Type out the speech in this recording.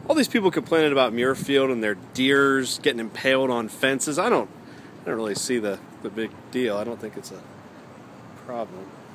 all these people complaining about Muirfield and their deers getting impaled on fences. I don't really see the big deal. I don't think it's a problem.